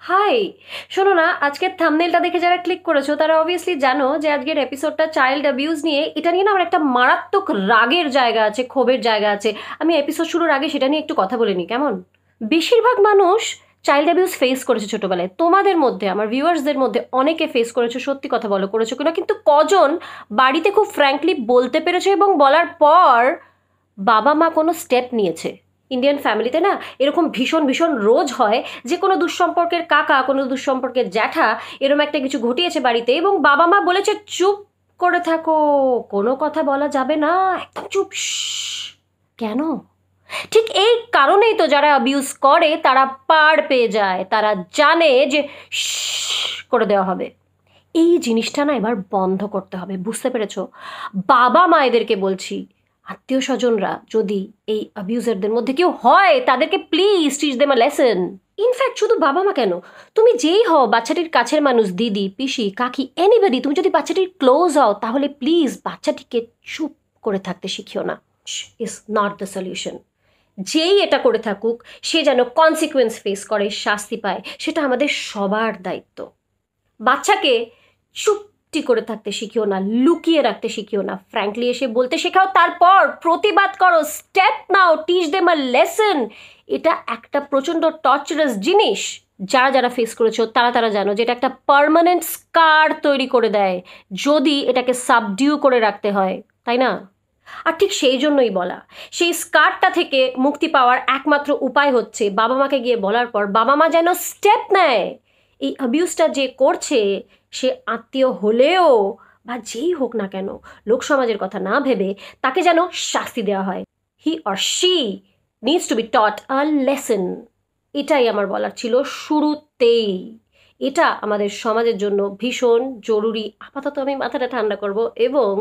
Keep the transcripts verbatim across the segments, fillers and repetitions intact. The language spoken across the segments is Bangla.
হাই, শোনো না, আজকের থাম্বনেলটা দেখে যারা ক্লিক করেছো তারা অবভিয়াসলি জানো যে আজকের এপিসোডটা চাইল্ড অ্যাবিউজ নিয়ে। এটা নিয়ে না আমার একটা মারাত্মক রাগের জায়গা আছে, ক্ষোভের জায়গা আছে। আমি এপিসোড শুরুর আগে সেটা নিয়ে একটু কথা বলে নিই, কেমন? বেশিরভাগ মানুষ চাইল্ড অ্যাবিউজ ফেস করেছে ছোটবেলায়। তোমাদের মধ্যে, আমার ভিউয়ার্সদের মধ্যে অনেকে ফেস করেছো, সত্যি কথা বলো, করেছো কিনা। কিন্তু কজন বাড়িতে খুব ফ্র্যাঙ্কলি বলতে পেরেছো এবং বলার পর বাবা মা কোনো স্টেপ নিয়েছে? ইন্ডিয়ান ফ্যামিলিতে না এরকম ভীষণ ভীষণ রোজ হয় যে কোনো দুঃসম্পর্কের কাকা, কোনো দুঃসম্পর্কের জ্যাঠা এরম একটা কিছু ঘটিয়েছে বাড়িতে এবং বাবা মা বলেছে চুপ করে থাকো, কোনো কথা বলা যাবে না, একদম চুপ। শ্শ্। কেন? ঠিক এই কারণেই তো যারা অ্যাবিউজ করে তারা পার পেয়ে যায়, তারা জানে যে শ্শ্ করে দেওয়া হবে। এই জিনিসটা না এবার বন্ধ করতে হবে, বুঝতে পেরেছো? বাবা মায়েদেরকে বলছি, আত্মীয় স্বজনরা যদি এই অ্যাবিউজারদের মধ্যে কেউ হয় তাদেরকে please teach them a lesson. In fact শুধু বাবা মা কেন, তুমি যেই হও, বাচ্চাটির কাছের মানুষ, দিদি, পিসি, কাকি, এনিবডি, তুমি যদি বাচ্চাটির ক্লোজ হও তাহলে প্লিজ বাচ্চাটিকে চুপ করে থাকতে শিখিও না। Is not the solution. যেই এটা করে থাকুক সে যেন কনসিকুয়েন্স ফেস করে, শাস্তি পায়, সেটা আমাদের সবার দায়িত্ব। বাচ্চাকে চুপটি করে থাকতে শিখিও না, লুকিয়ে রাখতে শিখিও না, ফ্র্যাঙ্কলি এসে বলতে শেখাও, তারপর প্রতিবাদ করো, স্টেপ নাও, টিচ দেম আ লেসন। এটা একটা প্রচণ্ড টর্চারাস জিনিস। যারা যারা ফেস করেছো তারা তারা জানো যে এটা একটা পার্মানেন্ট স্কার তৈরি করে দেয় যদি এটাকে সাবডিউ করে রাখতে হয়, তাই না? আর ঠিক সেই জন্যই বলা, সেই স্কারটা থেকে মুক্তি পাওয়ার একমাত্র উপায় হচ্ছে বাবা মাকে গিয়ে বলার পর বাবা মা যেন স্টেপ নেয়। এই অ্যাবিউজটা যে করছে সে আত্মীয় হলেও বা যেই হোক না কেন, লোক সমাজের কথা না ভেবে তাকে যেন শাস্তি দেওয়া হয়। He or she needs to be taught a lesson. এটাই আমার বলার ছিল শুরুতেই। এটা আমাদের সমাজের জন্য ভীষণ জরুরি। আপাতত আমি মাথাটা ঠান্ডা করব এবং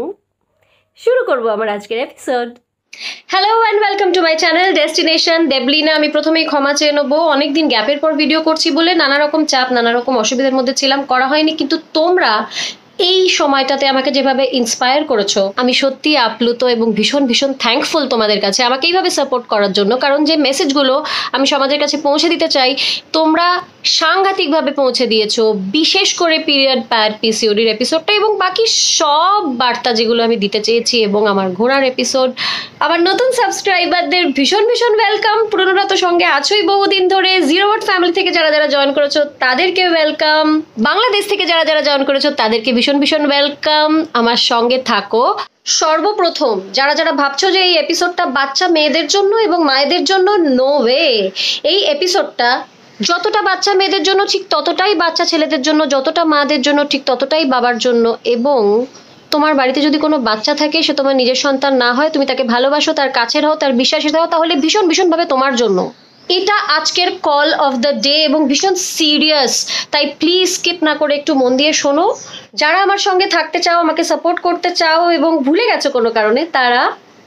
শুরু করব আমার আজকের episode. Hello and welcome to my channel destination Debolina. আমি প্রথমেই ক্ষমা চেয়ে নেবো, অনেকদিন গ্যাপের পর ভিডিও করছি বলে নানা রকম চাপ, নানা রকম অসুবিধার মধ্যে ছিলাম, করা হয়নি। কিন্তু তোমরা এই সময়টাতে আমাকে যেভাবে ইন্সপায়ার করেছো, আমি সত্যি আপ্লুত এবং ভীষণ ভীষণ থ্যাঙ্কফুল তোমাদের কাছে আমাকে এইভাবে সাপোর্ট করার জন্য। কারণ যে মেসেজগুলো আমি সমাজের কাছে পৌঁছে দিতে চাই তোমরা সাংঘাতিকভাবে পৌঁছে দিয়েছো, বিশেষ করে পিরিয়ড প্যাড পিসিওডির এপিসোডটা এবং বাকি সব বার্তা যেগুলো আমি দিতে চেয়েছি, এবং আমার ঘোড়ার এপিসোড। আমার নতুন সাবস্ক্রাইবারদের ভীষণ ভীষণ ওয়েলকাম। পুরনোরা তো সঙ্গে আছোই বহুদিন ধরে। জিরো ওয়াট ফ্যামিলি থেকে যারা যারা জয়েন করেছো তাদেরকে ওয়েলকাম। বাংলাদেশ থেকে যারা যারা জয়েন করেছো তাদেরকে ভীষণ ভীষণ ওয়েলকাম। আমার সঙ্গে থাকো। সর্বপ্রথম যারা যারা ভাবছো যে এই এপিসোডটা বাচ্চা মেয়েদের জন্য এবং মায়েদের জন্য, নো ওয়ে। এই এপিসোডটা যতটা বাচ্চা মেয়েদের জন্য ঠিক ততটাই বাচ্চা ছেলেদের জন্য, যতটা মাদের জন্য ঠিক ততটাই বাবার জন্য। এবং তোমার বাড়িতে যদি কোনো বাচ্চা থাকে, সে তোমার নিজের সন্তান না হয়, তুমি তাকে ভালোবাসো, তার কাছের হও, তার বিশ্বাসের হও, তাহলে ভীষণ ভীষণভাবে তোমার জন্য। এটা আজকের কল অফ দ্য ডে এবং ভীষণ সিরিয়াস, তাই প্লিজ স্কিপ না করে একটু মন দিয়ে শোনো। যারা আমার সঙ্গে থাকতে চাও, আমাকে সাপোর্ট করতে চাও এবং ভুলে গেছো কোনো কারণে, তারা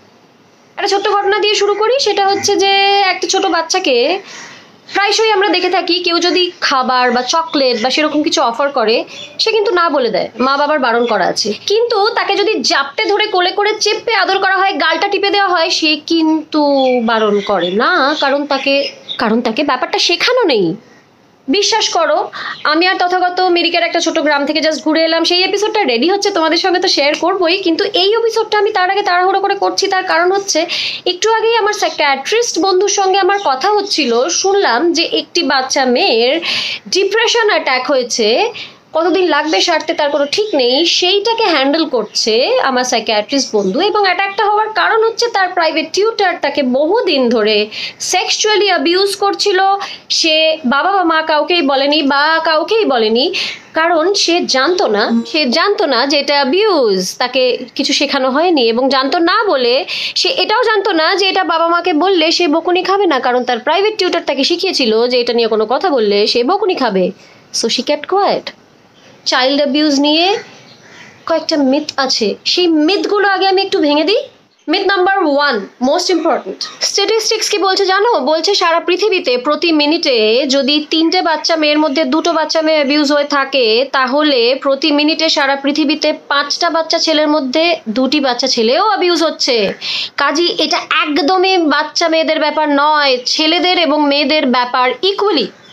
একটা ছোট্ট ঘটনা দিয়ে শুরু করি। সেটা হচ্ছে যে একটা ছোট বাচ্চাকে প্রায়শই আমরা দেখে থাকি, কেউ যদি খাবার বা চকলেট বা সেরকম কিছু অফার করে সে কিন্তু না বলে দেয়, মা বাবার বারণ করা আছে। কিন্তু তাকে যদি জাপটে ধরে কোলে করে চেপে আদর করা হয়, গালটা টিপে দেওয়া হয়, সে কিন্তু বারণ করে না, কারণ তাকে কারণ তাকে ব্যাপারটা শেখানো নেই। বিশ্বাস করো, আমি আর তথাগত মিরিকের একটা ছোট গ্রাম থেকে জাস্ট ঘুরে এলাম। সেই এপিসোডটা রেডি হচ্ছে, তোমাদের সঙ্গে তো শেয়ার করবোই, কিন্তু এই এপিসোডটা আমি তার আগে তাড়াহুড়ো করে করছি। তার কারণ হচ্ছে একটু আগেই আমার সাইকিয়াট্রিস্ট বন্ধুর সঙ্গে আমার কথা হচ্ছিল, শুনলাম যে একটি বাচ্চা মেয়ের ডিপ্রেশন অ্যাটাক হয়েছে, কতদিন লাগবে সারতে তার কোনো ঠিক নেই। সেইটাকে হ্যান্ডেল করছে আমার সাইকিয়াট্রিস্ট বন্ধু, এবং অ্যাটাকটা হওয়ার কারণ হচ্ছে তার প্রাইভেট টিউটার তাকে বহুদিন ধরে সেক্সুয়ালি অ্যাবিউজ করছিল। সে বাবা বা মা কাউকেই বলেনি বা কাউকেই বলেনি, কারণ সে জানতো না সে জানতো না যে এটা অ্যাবিউজ, তাকে কিছু শেখানো হয়নি। এবং জানতো না বলে সে এটাও জানতো না যে এটা বাবা মাকে বললে সে বকুনি খাবে না, কারণ তার প্রাইভেট টিউটার তাকে শিখিয়েছিল যে এটা নিয়ে কোনো কথা বললে সে বকুনি খাবে। So she kept quiet. Child abuse নিয়ে কয়েকটা মিথ আছে, সেই মিথগুলো আগে আমি একটু ভেঙে দিই। Myth number one, most important. Statistics কি বলছে জানো? বলছে সারা পৃথিবীতে প্রতি মিনিটে যদি তিনটে বাচ্চা মেয়ের মধ্যে দুটো বাচ্চা মেয়ে অ্যাবিউজ হয়ে থাকে, তাহলে প্রতি মিনিটে সারা পৃথিবীতে পাঁচটা বাচ্চা ছেলের মধ্যে দুটি বাচ্চা ছেলেও অ্যাবিউজ হচ্ছে। কাজী এটা একদমই বাচ্চা মেয়েদের ব্যাপার নয়, ছেলেদের এবং মেয়েদের ব্যাপার ইকুয়ালি।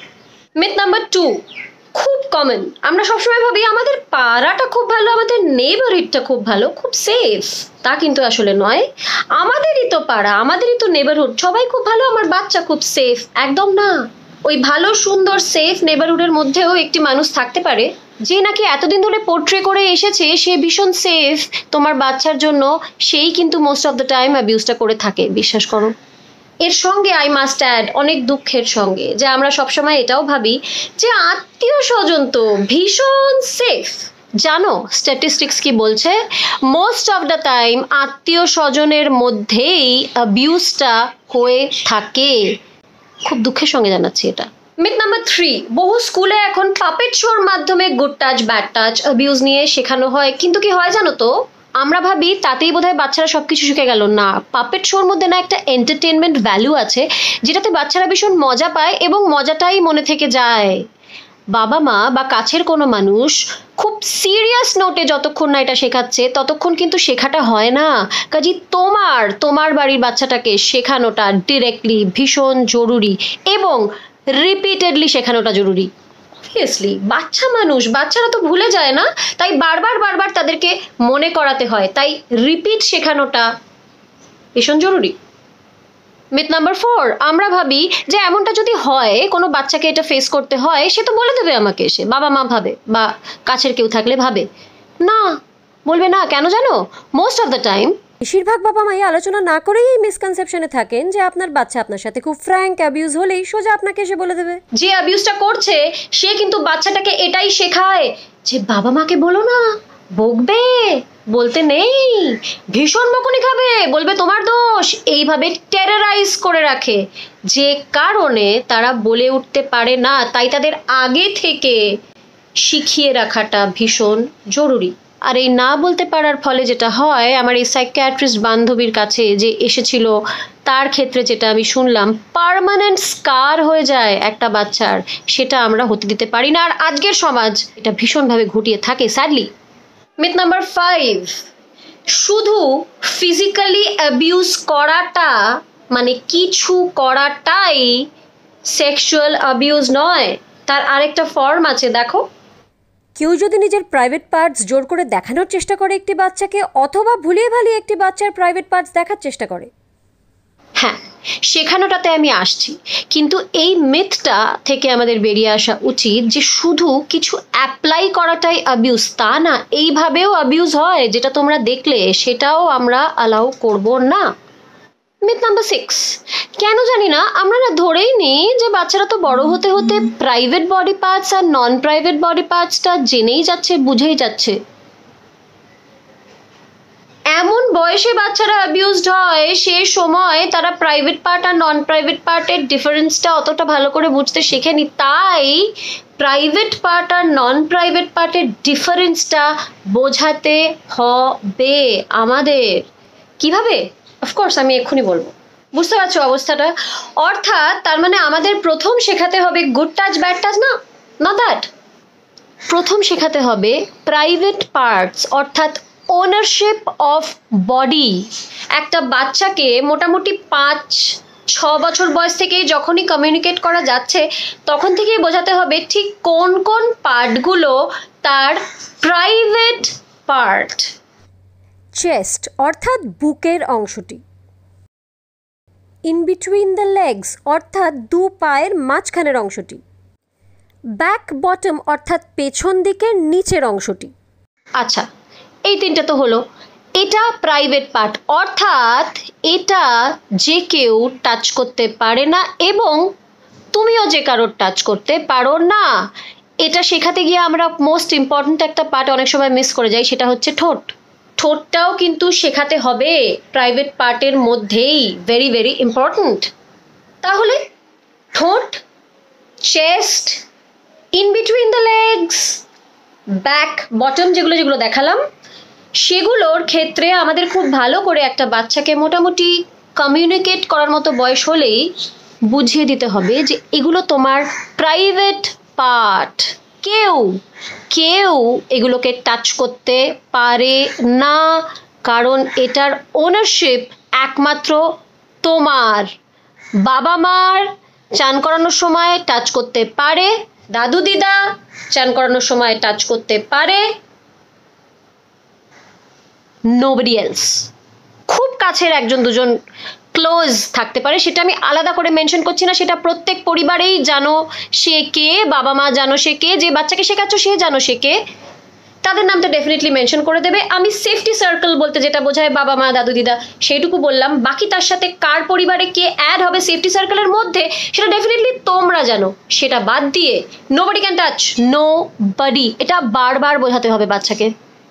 মিথ নাম্বার টু, খুব কমন, আমরা সবসময় ভাবি আমাদের পাড়াটা খুব ভালো, আমাদের নেইবারহুডটা খুব ভালো, খুব সেফ। তা কিন্তু আসলে নয়। আমাদেরই তো পাড়া, আমাদেরই তো নেইবারহুড, সবাই খুব ভালো, আমার বাচ্চা খুব সেফ, একদম না। ওই ভালো সুন্দর সেফ নেইবারহুডের মধ্যেও একটি মানুষ থাকতে পারে যে নাকি এতদিন ধরে পোর্ট্রে করে এসেছে সে ভীষণ সেফ তোমার বাচ্চার জন্য, সেই কিন্তু মোস্ট অফ দ্য টাইম অ্যাবিউজটা করে থাকে, বিশ্বাস করো। এর সঙ্গে আই মাস্ট অ্যাড, অনেক দুঃখের সঙ্গে, যে আমরা সবসময় এটাও ভাবি যে আত্মীয় স্বজন তো ভীষণ সেফ। জানো স্ট্যাটিস্টিক্স কি বলছে? মোস্ট অফ দ্য টাইম আত্মীয় স্বজনের মধ্যেই অ্যাবিউজটা হয়ে থাকে। খুব দুঃখের সঙ্গে জানাচ্ছি এটা। মিথ নাম্বার থ্রি, বহু স্কুলে এখন পাপেট শোর মাধ্যমে good touch bad touch abuse নিয়ে শেখানো হয়, কিন্তু কি হয় জানো তো, আমরা ভাবি তাতেই বোধহয় বাচ্চারা সবকিছু শিখে গেল। না, পাপেট শোর মধ্যে না একটা এন্টারটেনমেন্ট ভ্যালু আছে, যেটাতে বাচ্চারা ভীষণ মজা পায় এবং মজাটাই মনে থেকে যায়। বাবা মা বা কাছের কোনো মানুষ খুব সিরিয়াস নোটে যতক্ষণ না এটা শেখাচ্ছে ততক্ষণ কিন্তু শেখাটা হয় না। কাজী তোমার তোমার বাড়ির বাচ্চাটাকে শেখানোটা ডিরেক্টলি ভীষণ জরুরি এবং রিপিটেডলি শেখানোটা জরুরি। অবভিয়াসলি বাচ্চা মানুষ, বাচ্চারা তো ভুলে যায় না, তাই বারবার বারবার তাদেরকে মনে করাতে হয়, তাই রিপিট শেখানোটা ভীষণ জরুরি। মিথ নাম্বার ফোর, আমরা ভাবি যে এমনটা যদি হয়, কোনো বাচ্চাকে এটা ফেস করতে হয়, সে তো বলে দেবে আমাকে, এসে বাবা মা ভাবে বা কাছের কেউ থাকলে ভাবে। না, বলবে না। কেন জানো? মোস্ট অফ দ্য টাইম বেশিরভাগ বাবা মাই আলোচনা না করেই এই মিসকনসেপশনে থাকেন যে আপনার বাচ্চা আপনার সাথে খুব ফ্র্যাঙ্ক অ্যাবিউজ হলেই সোজা আপনাকে এসে বলে দেবে। যে অ্যাবিউজটা করছে সে কিন্তু বাচ্চাটাকে এটাই শেখায় যে বাবা মাকে বলো না, বকবে, বলতে নেই, ভীষণ বকুনি খাবে, বলবে তোমার দোষ, এইভাবে টেররাইজ করে রাখে, যে কারণে তারা বলে উঠতে পারে না। তাই তাদের আগে থেকে শিখিয়ে রাখাটা ভীষণ জরুরি। আর এই না বলতে পারার ফলে যেটা হয়, আমার এই সাইকিয়াট্রিস্ট বান্ধবীর কাছে যে এসেছিল তার ক্ষেত্রে যেটা আমি শুনলাম, পার্মানেন্ট স্কার হয়ে যায় একটা বাচ্চার, সেটা আমরা হতে দিতে পারি না। আর আজকের সমাজ এটা ভীষণভাবে ঘটিয়ে থাকে স্যাডলি। মিথ নাম্বার ফাইভ, শুধু ফিজিক্যালি অ্যাবিউজ করাটা মানে কিছু করাটাই সেক্সুয়াল অ্যাবিউজ নয়, তার আরেকটা ফর্ম আছে। দেখো, কেউ যদি নিজের প্রাইভেট পার্টস জোর করে দেখানোর চেষ্টা করে একটি বাচ্চাকে, অথবা ভুলিয়ে ভালিয়ে একটি বাচ্চার প্রাইভেট পার্টস দেখার চেষ্টা করে, হ্যাঁ শেখানোটাতে আমি আসছি, কিন্তু এই মিথটা থেকে আমাদের বেরিয়ে আসা উচিত যে শুধু কিছু অ্যাপ্লাই করাটাই অ্যাবিউজ, তা না, এইভাবেও অ্যাবিউজ হয়, যেটা তোমরা দেখলে সেটাও আমরা অ্যালাউ করব না। মিথ নাম্বার সিক্স, কেন জানি না আমরা না ধরেই নিই যে বাচ্চারা তো বড় হতে হতে প্রাইভেট বডি পার্টস আর নন প্রাইভেট বডি পার্টসটা জেনেই যাচ্ছে, বুঝেই যাচ্ছে। এমন বয়সে বাচ্চারা অ্যাবিউজড হয়, সে সময় তারা প্রাইভেট পার্ট আর নন প্রাইভেট পার্টের ডিফারেন্সটা অতটা ভালো করে বুঝতে শেখেনি, তাই প্রাইভেট পার্ট আর নন প্রাইভেট পার্টের ডিফারেন্সটা বোঝাতে হবে আমাদের। কিভাবে? অফকোর্স আমি এক্ষুনি বলবো, বুঝতে পারছো অবস্থাটা? অর্থাৎ তার মানে আমাদের প্রথম শেখাতে হবে গুড টাচ ব্যাড টাচ, না নট দ্যাট। প্রথম শেখাতে হবে প্রাইভেট পার্টস, অর্থাৎ ওনারশিপ অফ বডি। একটা বাচ্চাকে মোটামুটি পাঁচ ছ বছর বয়স থেকেই যখনই কমিউনিকেট করা যাচ্ছে তখন থেকেই বোঝাতে হবে ঠিক কোন কোন পার্টগুলো তার প্রাইভেট পার্ট। চেস্ট অর্থাৎ বুকের অংশটি, ইন বিটুইন দ্য লেগস অর্থাৎ দু পায়ের মাঝখানের অংশটি, ব্যাক বটম অর্থাৎ পেছন দিকের নিচের অংশটি। আচ্ছা, এই তিনটা তো হলো। এটা প্রাইভেট পার্ট, অর্থাৎ এটা যে কেউ টাচ করতে পারে না এবং তুমিও যে কারোর টাচ করতে পারো না। এটা শেখাতে গিয়ে আমরা মোস্ট ইম্পর্ট্যান্ট একটা পার্ট অনেক সময় মিস করে যাই, সেটা হচ্ছে ঠোঁট। ঠোঁটটাও কিন্তু শেখাতে হবে প্রাইভেট পার্টের মধ্যেই, ভেরি ভেরি ইম্পর্ট্যান্ট। তাহলে ঠোঁট, chest, in between the legs, back bottom, যেগুলো যেগুলো দেখালাম, সেগুলোর ক্ষেত্রে আমাদের খুব ভালো করে একটা বাচ্চাকে মোটামুটি কমিউনিকেট করার মতো বয়স হলেই বুঝিয়ে দিতে হবে যে এগুলো তোমার প্রাইভেট পার্ট, কেউ কেউ এগুলোকে টাচ করতে পারে না, কারণ এটার ওনারশিপ একমাত্র তোমার, বাবা মার চান করানোর সময় টাচ করতে পারে, দাদু দিদা চান করানোর সময় টাচ করতে পারে, নোবডি এলস। খুব কাছের একজন দুজন ক্লোজ থাকতে পারে, সেটা আমি আলাদা করে মেনশন করছি না, সেটা প্রত্যেক পরিবারেই জানো সে কে, বাবা মা জানো সে কে, যে বাচ্চাকে শেখাচ্ছ সে জানো সে কে, তাদের নামটা ডেফিনেটলি মেনশন করে দেবে। আমি সেফটি সার্কেল বলতে যেটা বোঝায় বাবা মা দাদু দিদা সেইটুকু বললাম, বাকি তার সাথে কার পরিবারে কে অ্যাড হবে সেফটি সার্কেলের মধ্যে সেটা ডেফিনেটলি তোমরা জানো। সেটা বাদ দিয়ে nobody can touch, no body, এটা বারবার বোঝাতে হবে বাচ্চাকে।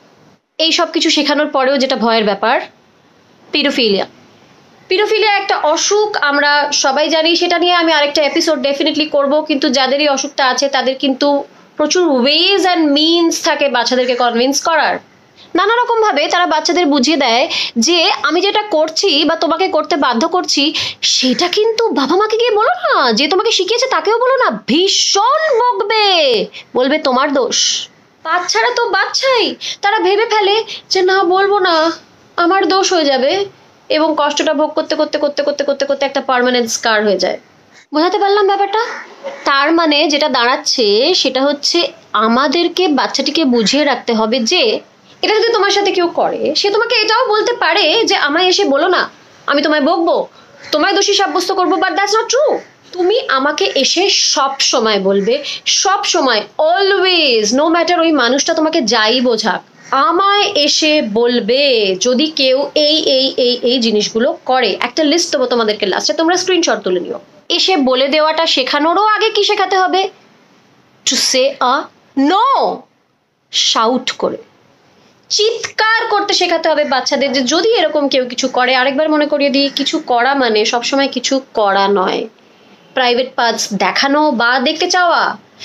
এই সব কিছু শেখানোর পরেও যেটা ভয়ের ব্যাপার, পিডোফিলিয়া। পিডোফিলিয়া একটা অসুখ, আমরা সবাই জানি, সেটা নিয়ে আমি আরেকটা এপিসোড ডেফিনেটলি করব। কিন্তু যাদের এই অসুখটা আছে তাদের কিন্তু প্রচুর ওয়েজ অ্যান্ড মিনস থাকে বাচ্চাদেরকে কনভিন্স করার। নানা রকম ভাবে তারা বাচ্চাদের বুঝিয়ে দেয় যে আমি যেটা করছি বা তোমাকে করতে বাধ্য করছি সেটা কিন্তু বাবা মাকে গিয়ে বলো না, যে তোমাকে শিখিয়েছে তাকেও বলো না, ভীষণ বকবে, বলবে তোমার দোষ। বাচ্চারা তো বাচ্চাই, তারা ভেবে ফেলে যে না বলবো না আমার দোষ হয়ে যাবে, এবং কষ্টটা ভোগ করতে করতে করতে করতে করতে করতে একটা পার্মানেন্ট স্কার হয়ে যায়। বোঝাতে পারলাম ব্যাপারটা? তার মানে যেটা দাঁড়াচ্ছে সেটা হচ্ছে আমাদেরকে বাচ্চাটিকে বুঝিয়ে রাখতে হবে যে এটা যদি তোমার সাথে কেউ করে সে তোমাকে এটাও বলতে পারে যে আমায় এসে বলো না, আমি তোমায় বকবো, তোমায় দোষী সাব্যস্ত করবো, বাট দ্যাটস নট ট্রু। তুমি আমাকে এসে সব সময় বলবে, সব সময়, অলওয়েজ, নো ম্যাটার ওই মানুষটা তোমাকে যাই বোঝাক, আমায় এসে বলবে যদি কেউ এই এই এই এই জিনিসগুলো করে। একটা লিস্ট দেবো তোমাদেরকে লাস্টে, তোমরা স্ক্রিনশট তুলে নিও। এসে বলে দেওয়াটা শেখানোরও আগে কি শেখাতে হবে? To say a no, shout করে, চিৎকার করতে শেখাতে হবে বাচ্চাদের যে যদি এরকম কেউ কিছু করে। আরেকবার মনে করিয়ে দিই, কিছু করা মানে সবসময় কিছু করা নয়, প্রাইভেট পার্টস দেখানো বা দেখতে চাওয়া।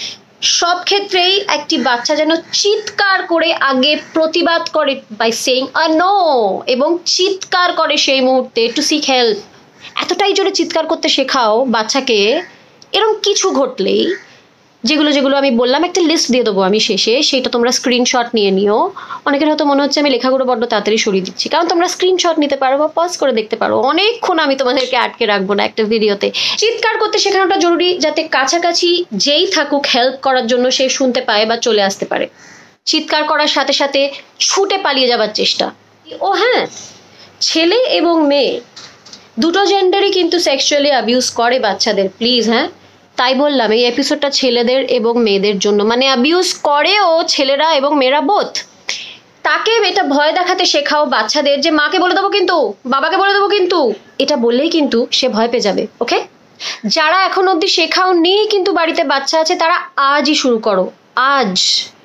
সব ক্ষেত্রেই একটি বাচ্চা যেন চিৎকার করে আগে প্রতিবাদ করে বাই সেইং আ নো, এবং চিৎকার করে সেই মুহূর্তে টু সিক হেল্প। এতটাই জোরে চিৎকার করতে শেখাও বাচ্চাকে, এরকম কিছু ঘটলেই, যেগুলো যেগুলো আমি বললাম একটা লিস্ট দিয়ে দেবো আমি শেষে, সেটা তোমরা স্ক্রিনশট নিয়ে নিও। অনেকের হয়তো মনে হচ্ছে আমি লেখাগুলো বড্ড তাড়াতাড়ি সরিয়ে দিচ্ছি, কারণ তোমরা স্ক্রিনশট নিতে পারো বা পজ করে দেখতে পারো, অনেকক্ষণ আমি তোমাদেরকে আটকে রাখবো না একটা ভিডিওতে। চিৎকার করতে শেখানোটা জরুরি, যাতে কাছাকাছি যেই থাকুক হেল্প করার জন্য সে শুনতে পায় বা চলে আসতে পারে। চিৎকার করার সাথে সাথে ছুটে পালিয়ে যাবার চেষ্টা। ও হ্যাঁ, ছেলে এবং মেয়ে দুটো জেন্ডারই কিন্তু সেক্সুয়ালি অ্যাবিউজ করে বাচ্চাদের, প্লিজ। হ্যাঁ, তাই বললাম এই এপিসোডটা ছেলেদের এবং মেয়েদের জন্য, মানে অ্যাবিউজ করেও ছেলেরা এবং মেয়েরা বোথ। তাকে এটা ভয় দেখাতে শেখাও বাচ্চাদের যে মাকে বলে দেবো কিন্তু, বাবাকে বলে দেবো কিন্তু, এটা বললেই কিন্তু সে ভয় পেয়ে যাবে। ওকে, যারা এখন অবধি শেখাও নি কিন্তু বাড়িতে বাচ্চা আছে তারা আজই শুরু করো, আজ।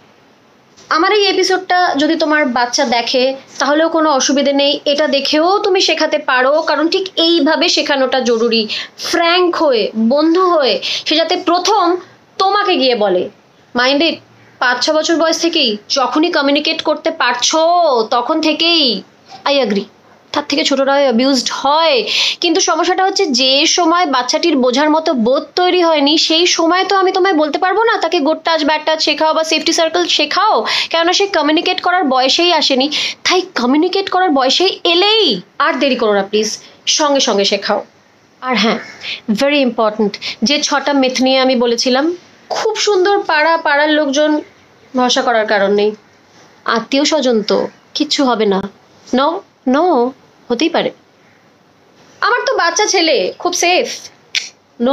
আমার এই এপিসোডটা যদি তোমার বাচ্চা দেখে তাহলেও কোনো অসুবিধে নেই, এটা দেখেও তুমি শেখাতে পারো, কারণ ঠিক এইভাবে শেখানোটা জরুরি, ফ্র্যাঙ্ক হয়ে, বন্ধু হয়ে। সে যাতে প্রথম তোমাকে গিয়ে বলে, মাইন্ডেড পাঁচ ছ বছর বয়স থেকেই যখনই কমিউনিকেট করতে পারছো তখন থেকেই, আই অ্যাগ্রি, তার থেকে ছোটরা অ্যাবিউজড হয়। কিন্তু সমস্যাটা হচ্ছে যে সময় বাচ্চাটির বোঝার মতো বোধ তৈরি হয়নি সেই সময় তো আমি তোমায় বলতে পারবো না তাকে গুড টাচ ব্যাড টাচ শেখাও বা সেফটি সার্কেল শেখাও, কেননা সে কমিউনিকেট করার বয়সেই আসেনি। তাই কমিউনিকেট করার বয়সেই এলেই আর দেরি করো না প্লিজ, সঙ্গে সঙ্গে শেখাও। আর হ্যাঁ, ভেরি ইম্পর্ট্যান্ট, যে ছটা মিথ নিয়ে আমি বলেছিলাম, খুব সুন্দর, পাড়া পাড়ার লোকজন, ভরসা করার কারণ নেই, আত্মীয় স্বজন তো কিচ্ছু হবে না, নো নো, হতেই পারে আমার তো বাচ্চা ছেলে খুব সেফ, নো,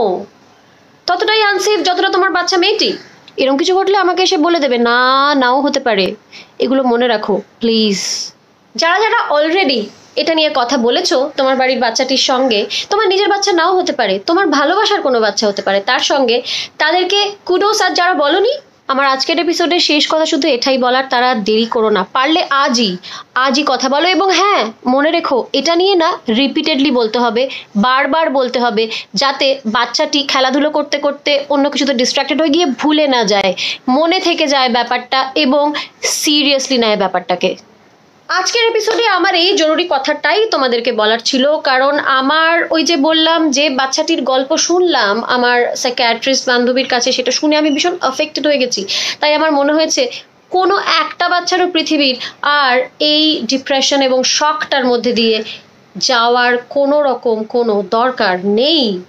ততটাই আনসেফ যতটা তোমার বাচ্চা মেয়েটি। এরকম কিছু ঘটলে আমাকে এসে বলে দেবে, না নাও হতে পারে, এগুলো মনে রাখো প্লিজ। যারা যারা অলরেডি এটা নিয়ে কথা বলেছো তোমার বাড়ির বাচ্চাটির সঙ্গে, তোমার নিজের বাচ্চা নাও হতে পারে, তোমার ভালোবাসার কোনো বাচ্চা হতে পারে তার সঙ্গে, তাদেরকে কুডোস। আর যারা বলনি, আমার আজকের এপিসোডের শেষ কথা শুধু এটাই বলার, তারা দেরি করো না, পারলে আজই আজই কথা বলো। এবং হ্যাঁ, মনে রেখো এটা নিয়ে না রিপিটেডলি বলতে হবে, বারবার বলতে হবে, যাতে বাচ্চাটি খেলাধুলো করতে করতে অন্য কিছুতে ডিস্ট্রাক্টেড হয়ে গিয়ে ভুলে না যায়, মনে থেকে যায় ব্যাপারটা এবং সিরিয়াসলি নেয় ব্যাপারটাকে। আজকের এপিসোডে আমার এই জরুরি কথাটাই তোমাদেরকে বলার ছিল, কারণ আমার ওই যে বললাম যে বাচ্চাটির গল্প শুনলাম আমার সাইকিয়াট্রিস্ট বান্ধবীর কাছে, সেটা শুনে আমি ভীষণ অ্যাফেক্টেড হয়ে গেছি। তাই আমার মনে হয়েছে কোনো একটা বাচ্চারও পৃথিবীর আর এই ডিপ্রেশন এবং শকটার মধ্যে দিয়ে যাওয়ার কোনো রকম কোনো দরকার নেই।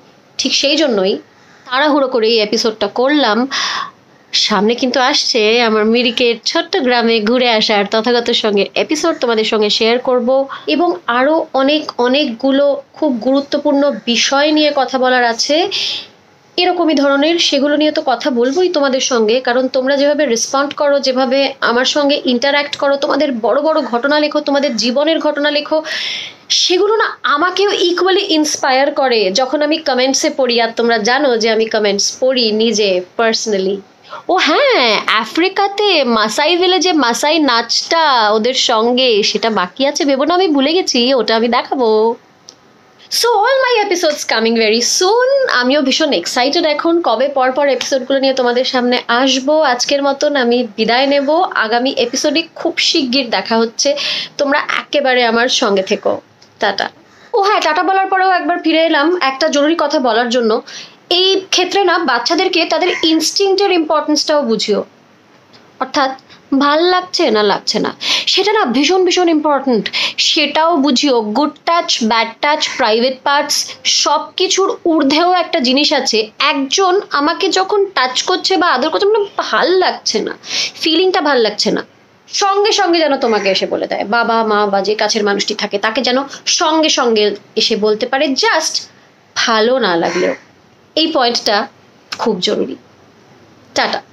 ঠিক সেই জন্যই তাড়াহুড়ো করে এই এপিসোডটা করলাম। সামনে কিন্তু আসছে আমার মিরিকের ছোট্ট গ্রামে ঘুরে আসার তথাগত সঙ্গে এপিসোড তোমাদের সঙ্গে শেয়ার করব, এবং আরও অনেক অনেকগুলো খুব গুরুত্বপূর্ণ বিষয় নিয়ে কথা বলার আছে এরকমই ধরনের, সেগুলো নিয়ে তো কথা বলবোই তোমাদের সঙ্গে। কারণ তোমরা যেভাবে রেসপন্ড করো, যেভাবে আমার সঙ্গে ইন্টারাক্ট করো, তোমাদের বড় বড় ঘটনা লেখো, তোমাদের জীবনের ঘটনা লেখো, সেগুলো না আমাকেও ইকুয়ালি ইন্সপায়ার করে যখন আমি কমেন্টসে পড়ি। আর তোমরা জানো যে আমি কমেন্টস পড়ি নিজে পার্সোনালি। ও হ্যাঁ, আফ্রিকাতে মাসাই ভিলেজে মাসাই নাচটা ওদের সঙ্গে, সেটা বাকি আছে ভেবো না, আমি ভুলে গেছি, ওটা আমি দেখাবো। So all my episodes coming very soon. আমিও ভীষণ এক্সাইটেড এখন কবে পর পর এপিসোডগুলো নিয়ে তোমাদের সামনে আসবো। আজকের মতন আমি বিদায় নেব, আগামী এপিসোডে খুব শিগগির দেখা হচ্ছে, তোমরা একেবারে আমার সঙ্গে থেকো। টাটা। ও হ্যাঁ, টাটা বলার পরেও একবার ফিরে এলাম একটা জরুরি কথা বলার জন্য। এই ক্ষেত্রে না বাচ্চাদেরকে তাদের ইনস্টিংক্টের ইম্পর্টেন্সটাও বুঝিও, অর্থাৎ ভাল লাগছে না লাগছে না সেটা না ভীষণ ভীষণ ইম্পর্টেন্ট, সেটাও বুঝিও। Good touch, bad touch, private parts সব কিছুর ঊর্ধ্বেও একটা জিনিস আছে। একজন আমাকে যখন টাচ করছে বা আদর করছে, মানে ভাল লাগছে না, ফিলিংটা ভাল লাগছে না, সঙ্গে সঙ্গে যেন তোমাকে এসে বলে দেয়, বাবা মা বা যে কাছের মানুষটি থাকে তাকে যেন সঙ্গে সঙ্গে এসে বলতে পারে, জাস্ট ভালো না লাগলেও। এই পয়েন্টটা খুব জরুরি। টাটা।